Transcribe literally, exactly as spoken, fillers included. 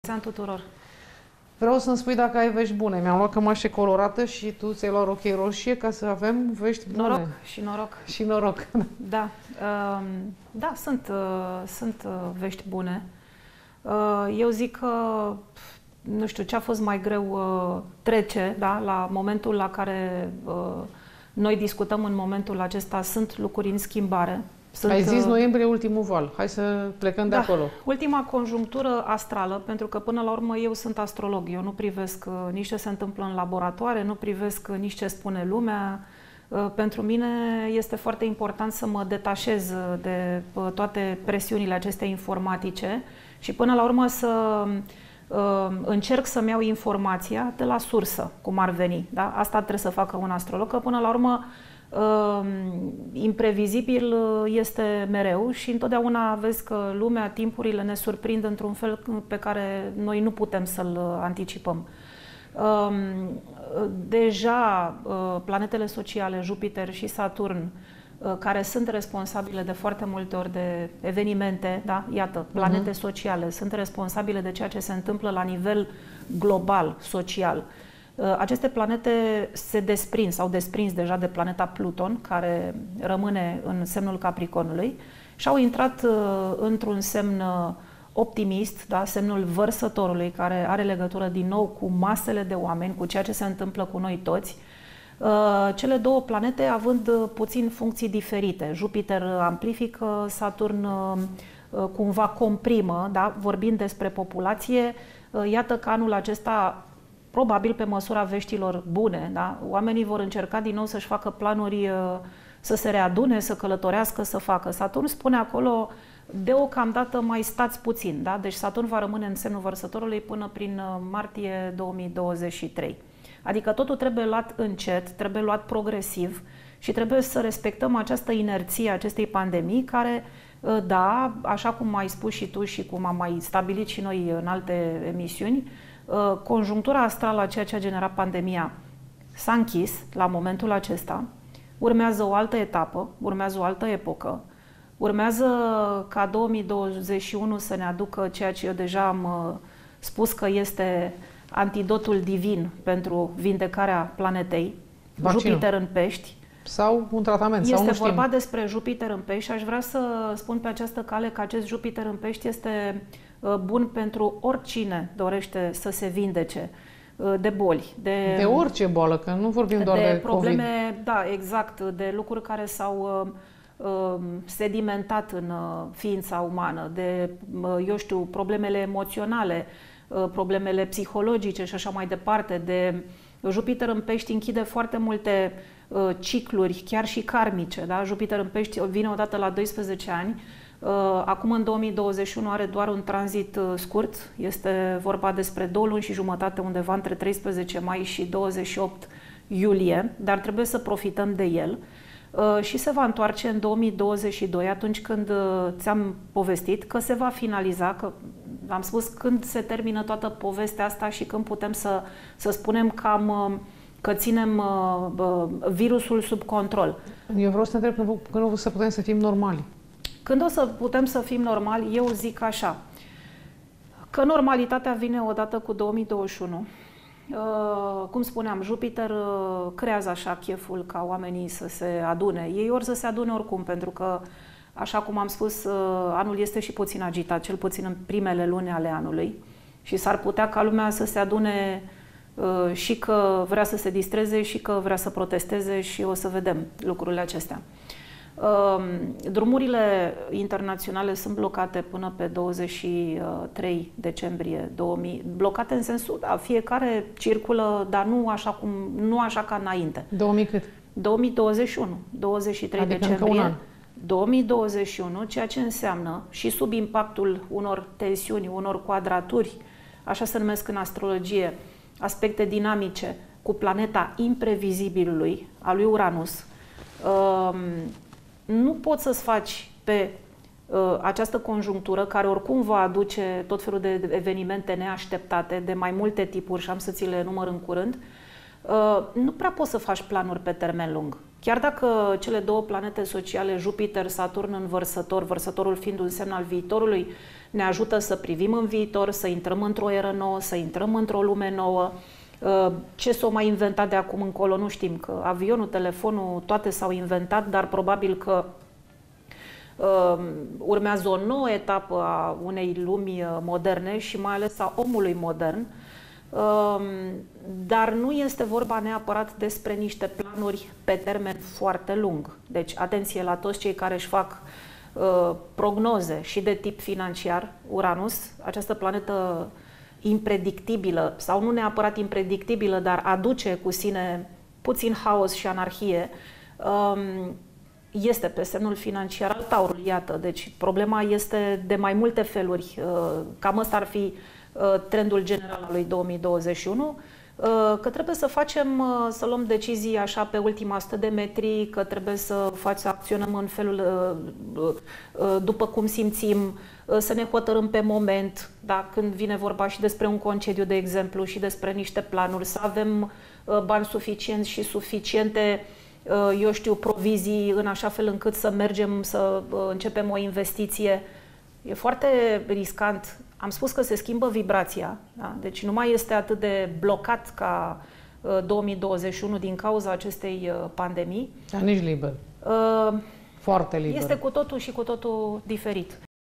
Salut tuturor! Vreau să-mi spui dacă ai vești bune. Mi-am luat cămașă colorată și tu ți-ai luat rochie roșie ca să avem vești bune. Noroc și noroc. Și noroc. Da, uh, da sunt, uh, sunt uh, vești bune. Uh, eu zic că, nu știu, ce a fost mai greu uh, trece, da, la momentul la care uh, noi discutăm în momentul acesta, sunt lucruri în schimbare. Sunt, Ai zis noiembrie ultimul val. Hai să plecăm de da, acolo. Ultima conjunctură astrală, pentru că până la urmă eu sunt astrolog. Eu nu privesc uh, nici ce se întâmplă în laboratoare, nu privesc uh, nici ce spune lumea. Uh, pentru mine este foarte important să mă detașez uh, de uh, toate presiunile acestea informatice și până la urmă să uh, încerc să-mi iau informația de la sursă, cum ar veni. Da? Asta trebuie să facă un astrolog, că până la urmă Uh, imprevizibil este mereu și întotdeauna vezi că lumea, timpurile ne surprind într-un fel pe care noi nu putem să-l anticipăm. Uh, deja uh, planetele sociale, Jupiter și Saturn, uh, care sunt responsabile de foarte multe ori de evenimente, da? Iată, planete uh-huh. sociale, sunt responsabile de ceea ce se întâmplă la nivel global, social. Aceste planete se desprind, s-au desprins deja de planeta Pluton, care rămâne în semnul Capricornului, și au intrat într-un semn optimist, da? Semnul Vărsătorului, care are legătură din nou cu masele de oameni, cu ceea ce se întâmplă cu noi toți. Cele două planete având puțin funcții diferite. Jupiter amplifică, Saturn cumva comprimă, da? Vorbind despre populație, iată că anul acesta, probabil pe măsura veștilor bune, da? Oamenii vor încerca din nou să-și facă planuri, să se readune, să călătorească, să facă. Saturn spune acolo, deocamdată mai stați puțin. Da? Deci Saturn va rămâne în semnul Vărsătorului până prin martie două mii douăzeci și trei. Adică totul trebuie luat încet, trebuie luat progresiv și trebuie să respectăm această inerție a acestei pandemii care, da, așa cum ai spus și tu și cum am mai stabilit și noi în alte emisiuni, conjunctura astrală a ceea ce a generat pandemia s-a închis la momentul acesta, urmează o altă etapă, urmează o altă epocă, urmează ca două mii douăzeci și unu să ne aducă ceea ce eu deja am spus că este antidotul divin pentru vindecarea planetei, vaccinul. Jupiter în pești. Sau un tratament, este sau nu vorba știm. despre Jupiter în pești și aș vrea să spun pe această cale că acest Jupiter în pești este bun pentru oricine dorește să se vindece de boli. De, de orice boală, că nu vorbim doar de, de probleme, COVID. Da, exact, de lucruri care s-au uh, sedimentat în uh, ființa umană, de, uh, eu știu, problemele emoționale, uh, problemele psihologice și așa mai departe. De Jupiter în pești închide foarte multe uh, cicluri, chiar și karmice. Da? Jupiter în pești vine odată la doisprezece ani. Acum, în două mii douăzeci și unu, are doar un tranzit scurt. Este vorba despre două luni și jumătate, undeva între treisprezece mai și douăzeci și opt iulie, dar trebuie să profităm de el. Și se va întoarce în două mii douăzeci și doi, atunci când ți-am povestit că se va finaliza, că am spus când se termină toată povestea asta și când putem să, să spunem că, am, că ținem virusul sub control. Eu vreau să te întreb când o să putem să fim normali. Când o să putem să fim normali, eu zic așa, că normalitatea vine odată cu două mii douăzeci și unu. Uh, cum spuneam, Jupiter uh, creează așa cheful ca oamenii să se adune. Ei or să se adune oricum, pentru că, așa cum am spus, uh, anul este și puțin agitat, cel puțin în primele luni ale anului. Și s-ar putea ca lumea să se adune uh, și că vrea să se distreze și că vrea să protesteze și o să vedem lucrurile acestea. Drumurile internaționale sunt blocate până pe douăzeci și trei decembrie două mii. Blocate în sensul, da, fiecare circulă, dar nu așa, cum, nu așa ca înainte. două mii cât? două mii douăzeci și unu, douăzeci și trei adică decembrie două mii douăzeci și unu, ceea ce înseamnă și sub impactul unor tensiuni, unor quadraturi, așa se numesc în astrologie, aspecte dinamice cu planeta imprevizibilului, a lui Uranus. Nu poți să-ți faci pe uh, această conjunctură, care oricum va aduce tot felul de evenimente neașteptate, de mai multe tipuri și am să ți le număr în curând, uh, nu prea poți să faci planuri pe termen lung. Chiar dacă cele două planete sociale, Jupiter, Saturn în Vărsător, Vărsătorul fiind un semn al viitorului, ne ajută să privim în viitor, să intrăm într-o eră nouă, să intrăm într-o lume nouă. Ce s-o mai inventat de acum încolo, nu știm, că avionul, telefonul, toate s-au inventat, dar probabil că urmează o nouă etapă a unei lumi moderne și mai ales a omului modern. Dar nu este vorba neapărat despre niște planuri pe termen foarte lung. Deci, atenție la toți cei care își fac uh, prognoze și de tip financiar. Uranus, această planetă impredictibilă, sau nu neapărat impredictibilă, dar aduce cu sine puțin haos și anarhie, um, este pe semnul financiar al Taurului, iată. Deci, problema este de mai multe feluri. Uh, cam ăsta ar fi trendul general al lui două mii douăzeci și unu, că trebuie să facem, să luăm decizii așa pe ultima sută de metri, că trebuie să faci, să acționăm în felul după cum simțim, să ne hotărâm pe moment, da, când vine vorba și despre un concediu, de exemplu, și despre niște planuri, să avem bani suficienți și suficiente, eu știu, provizii în așa fel încât să mergem, să începem o investiție. E foarte riscant. Am spus că se schimbă vibrația, da? Deci nu mai este atât de blocat ca uh, două mii douăzeci și unu din cauza acestei uh, pandemii. Dar nici liber. Uh, Foarte liber. Este cu totul și cu totul diferit.